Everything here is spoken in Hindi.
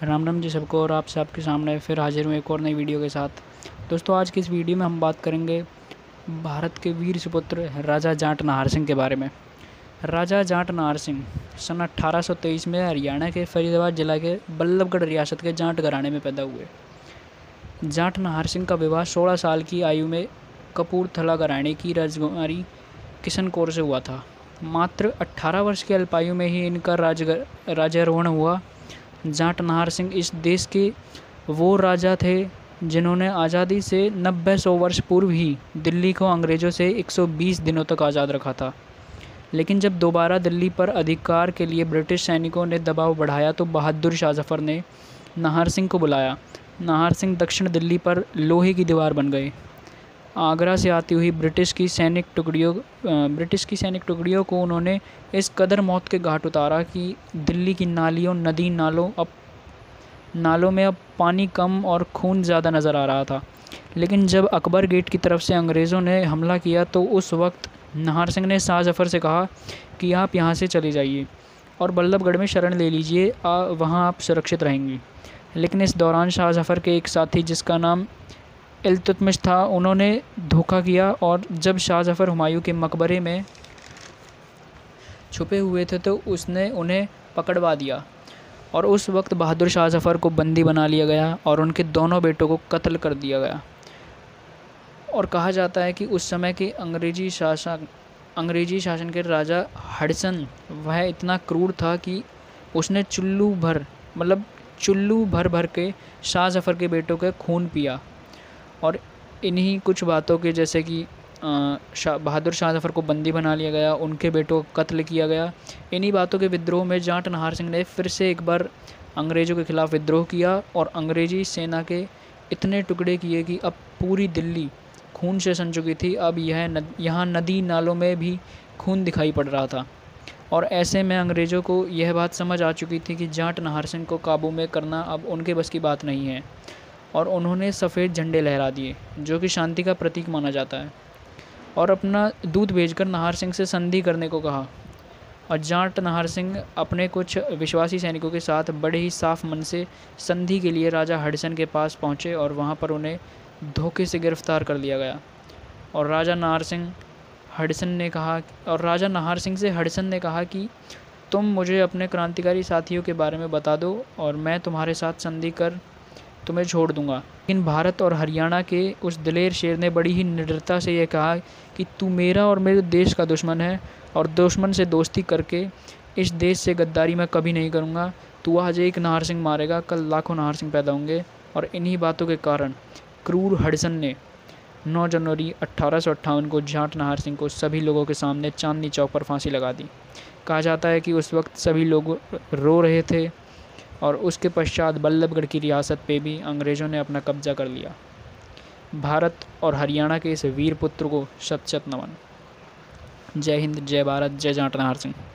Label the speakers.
Speaker 1: राम राम जी सबको। और आप सबके सामने फिर हाजिर हूँ एक और नई वीडियो के साथ। दोस्तों, आज की इस वीडियो में हम बात करेंगे भारत के वीर सुपुत्र राजा जाट नाहर सिंह के बारे में। राजा जाट नाहर सिंह सन 1823 में हरियाणा के फरीदाबाद जिला के बल्लभगढ़ रियासत के जाट घराने में पैदा हुए। जाट नाहर सिंह का विवाह 16 साल की आयु में कपूरथला घराने की राजकुमारी किशन कौर से हुआ था। मात्र 18 वर्ष की अल्पायु में ही इनका राज्यारोहण हुआ। जाट नाहर सिंह इस देश के वो राजा थे जिन्होंने आज़ादी से 90-100 वर्ष पूर्व ही दिल्ली को अंग्रेज़ों से 120 दिनों तक आज़ाद रखा था। लेकिन जब दोबारा दिल्ली पर अधिकार के लिए ब्रिटिश सैनिकों ने दबाव बढ़ाया तो बहादुर शाह जफ़र ने नाहर सिंह को बुलाया। नाहर सिंह दक्षिण दिल्ली पर लोहे की दीवार बन गए। आगरा से आती हुई ब्रिटिश की सैनिक टुकड़ियों को उन्होंने इस कदर मौत के घाट उतारा कि दिल्ली की नालों में अब पानी कम और खून ज़्यादा नज़र आ रहा था। लेकिन जब अकबर गेट की तरफ से अंग्रेज़ों ने हमला किया तो उस वक्त नाहर सिंह ने शाह जफ़र से कहा कि आप यहाँ से चले जाइए और बल्लभगढ़ में शरण ले लीजिए, वहाँ आप सुरक्षित रहेंगी। लेकिन इस दौरान शाह जफ़र के एक साथी जिसका नाम इल्तुतमिश था, उन्होंने धोखा किया और जब शाह जफ़र हुमायूं के मकबरे में छुपे हुए थे तो उसने उन्हें पकड़वा दिया और उस वक्त बहादुर शाह जफ़र को बंदी बना लिया गया और उनके दोनों बेटों को कत्ल कर दिया गया। और कहा जाता है कि उस समय के अंग्रेज़ी शासन के राजा हडसन वह इतना क्रूर था कि उसने चुल्लू भर भर के शाह जफ़र के बेटों के खून पिया। और इन्हीं कुछ बातों के जैसे कि बहादुर शाह जफ़र को बंदी बना लिया गया, उनके बेटों को कत्ल किया गया, इन्हीं बातों के विद्रोह में जाट नाहर सिंह ने फिर से एक बार अंग्रेज़ों के ख़िलाफ़ विद्रोह किया और अंग्रेज़ी सेना के इतने टुकड़े किए कि अब पूरी दिल्ली खून से सन चुकी थी। अब यहाँ नदी नालों में भी खून दिखाई पड़ रहा था। और ऐसे में अंग्रेज़ों को यह बात समझ आ चुकी थी कि जाट नाहर सिंह को काबू में करना अब उनके बस की बात नहीं है और उन्होंने सफ़ेद झंडे लहरा दिए जो कि शांति का प्रतीक माना जाता है और अपना दूत भेजकर नाहर सिंह से संधि करने को कहा। और जाट नाहर सिंह अपने कुछ विश्वासी सैनिकों के साथ बड़े ही साफ मन से संधि के लिए राजा हडसन के पास पहुँचे और वहाँ पर उन्हें धोखे से गिरफ़्तार कर लिया गया। और राजा नाहर सिंह से हडसन ने कहा कि तुम मुझे अपने क्रांतिकारी साथियों के बारे में बता दो और मैं तुम्हारे साथ संधि कर तुम्हें छोड़ दूंगा। लेकिन भारत और हरियाणा के उस दिलेर शेर ने बड़ी ही निडरता से यह कहा कि तू मेरा और मेरे देश का दुश्मन है और दुश्मन से दोस्ती करके इस देश से गद्दारी मैं कभी नहीं करूंगा। तू आज एक नाहर सिंह मारेगा, कल लाखों नाहर सिंह पैदा होंगे। और इन्हीं बातों के कारण क्रूर हडसन ने 9 जनवरी 1858 को जाट नाहर सिंह को सभी लोगों के सामने चांदनी चौक पर फांसी लगा दी। कहा जाता है कि उस वक्त सभी लोग रो रहे थे और उसके पश्चात बल्लभगढ़ की रियासत पे भी अंग्रेज़ों ने अपना कब्जा कर लिया। भारत और हरियाणा के इस वीर पुत्र को शत शत नमन। जय हिंद, जय भारत, जय जाट नाहर सिंह।